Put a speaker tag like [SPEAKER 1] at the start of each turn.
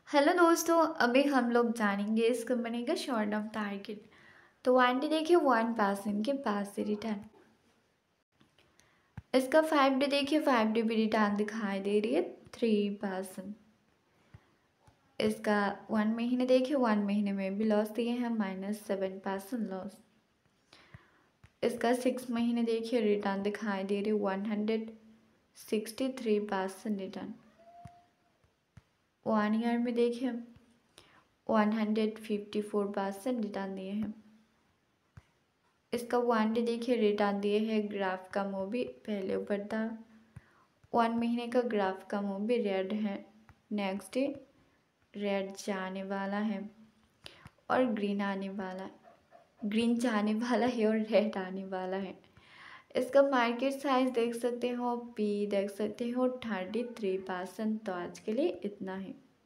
[SPEAKER 1] Hello दोस्तों, अभी हम लोग जानेंगे इस कंपनी का शॉर्ट टर्म टारगेट। तो वन डे देखिए 1% के पास से रिटर्न। इसका 5 डे देखिए 5 डे भी रिटर्न दिखाई दे रही है 3%। इसका 1 महीने देखिए 1 महीने में भी लॉस दिए हैं -7% लॉस। इसका 6 महीने देखिए रिटर्न दिखाई दे रही 163% रिटर्न। 1 ईयर में देखिए 154% रिटर्न दिए हैं। इसका 1 डे देखिए रिटर्न दिए है, ग्राफ का मूव भी पहले ऊपर था। 1 महीने का ग्राफ का मूव भी रेड है, नेक्स्ट डे रेड जाने वाला है और ग्रीन आने वाला है, ग्रीन जाने वाला है और रेड आने वाला है। इसका मार्केट साइज देख सकते हो, पी देख सकते हो 33%। तो आज के लिए इतना है।